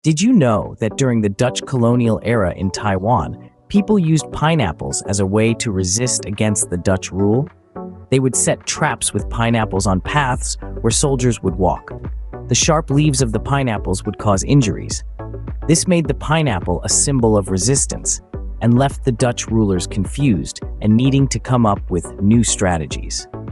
Did you know that during the Dutch colonial era in Taiwan, people used pineapples as a way to resist against the Dutch rule? They would set traps with pineapples on paths where soldiers would walk. The sharp leaves of the pineapples would cause injuries. This made the pineapple a symbol of resistance and left the Dutch rulers confused and needing to come up with new strategies.